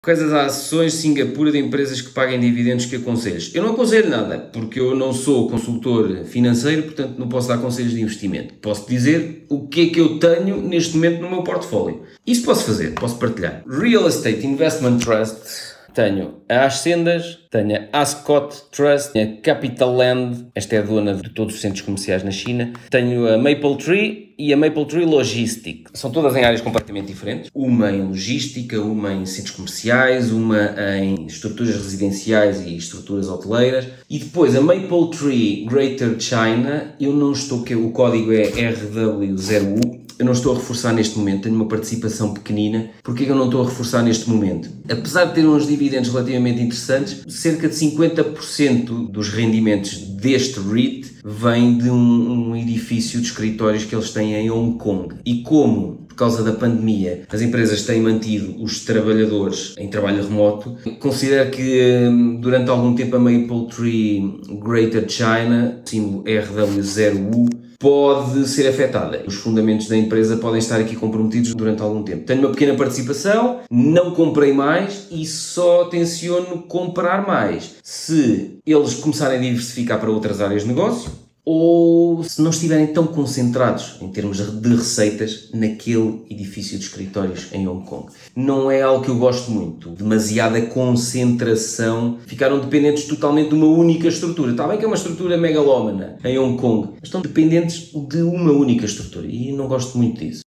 Quais as ações de Singapura de empresas que paguem dividendos que aconselhos? Eu não aconselho nada, porque eu não sou consultor financeiro, portanto não posso dar conselhos de investimento. Posso dizer o que é que eu tenho neste momento no meu portfólio. Isso posso fazer, posso partilhar. Real Estate Investment Trust. Tenho a Ascendas, tenho a Ascot Trust, tenho a Capital Land, esta é a dona de todos os centros comerciais na China, tenho a Maple Tree e a Maple Tree Logistic. São todas em áreas completamente diferentes, uma em logística, uma em centros comerciais, uma em estruturas residenciais e estruturas hoteleiras. E depois a Maple Tree Greater China, eu não estou, que o código é RW0U, eu não estou a reforçar neste momento, tenho uma participação pequenina. Porquê que eu não estou a reforçar neste momento? Apesar de ter uns dividendos relativamente interessantes, cerca de 50% dos rendimentos deste REIT vem de um edifício de escritórios que eles têm em Hong Kong. E como, por causa da pandemia, as empresas têm mantido os trabalhadores em trabalho remoto, considero que durante algum tempo a Maple Tree Greater China, símbolo RW0U, pode ser afetada. Os fundamentos da empresa podem estar aqui comprometidos durante algum tempo. Tenho uma pequena participação, não comprei mais e só tenciono comprar mais se eles começarem a diversificar para outras áreas de negócio ou se não estiverem tão concentrados em termos de receitas naquele edifício de escritórios em Hong Kong. Não é algo que eu gosto muito, demasiada concentração, ficaram dependentes totalmente de uma única estrutura. Está bem que é uma estrutura megalómana em Hong Kong, mas estão dependentes de uma única estrutura e não gosto muito disso.